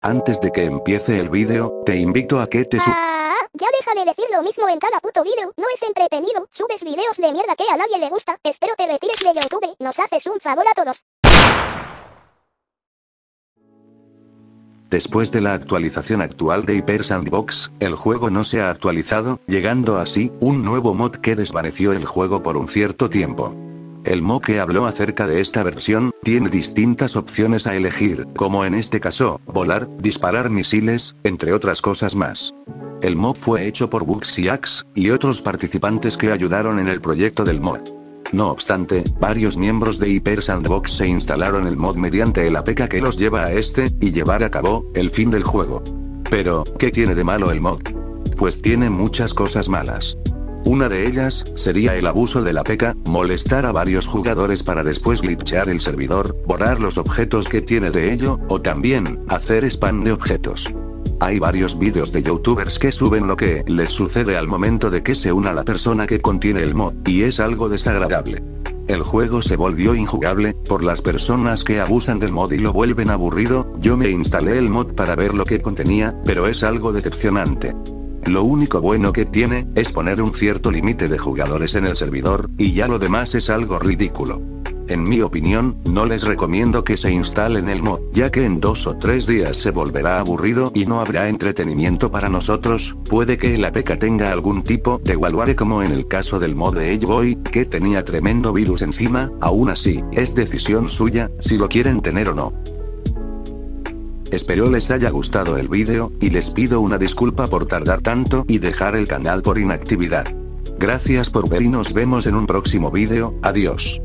Antes de que empiece el vídeo, te invito a que te ya deja de decir lo mismo en cada puto vídeo, no es entretenido, subes vídeos de mierda que a nadie le gusta, espero te retires de YouTube, nos haces un favor a todos. Después de la actualización actual de Hyper Sandbox, el juego no se ha actualizado, llegando así, un nuevo mod que desvaneció el juego por un cierto tiempo. El mod que habló acerca de esta versión, tiene distintas opciones a elegir, como en este caso, volar, disparar misiles, entre otras cosas más. El mod fue hecho por Buxiax, y otros participantes que ayudaron en el proyecto del mod. No obstante, varios miembros de Hyper Sandbox se instalaron el mod mediante el APK que los lleva a y llevar a cabo, el fin del juego. Pero, ¿qué tiene de malo el mod? Pues tiene muchas cosas malas. Una de ellas, sería el abuso del APK, molestar a varios jugadores para después glitchear el servidor, borrar los objetos que tiene de ello, o también, hacer spam de objetos. Hay varios vídeos de youtubers que suben lo que les sucede al momento de que se una la persona que contiene el mod, y es algo desagradable. El juego se volvió injugable, por las personas que abusan del mod y lo vuelven aburrido. Yo me instalé el mod para ver lo que contenía, pero es algo decepcionante. Lo único bueno que tiene, es poner un cierto límite de jugadores en el servidor, y ya lo demás es algo ridículo. En mi opinión, no les recomiendo que se instalen el mod, ya que en 2 o 3 días se volverá aburrido y no habrá entretenimiento para nosotros. Puede que el APK tenga algún tipo de malware como en el caso del mod de Edgeboy, que tenía tremendo virus encima. Aún así, es decisión suya, si lo quieren tener o no. Espero les haya gustado el vídeo, y les pido una disculpa por tardar tanto y dejar el canal por inactividad. Gracias por ver y nos vemos en un próximo vídeo, adiós.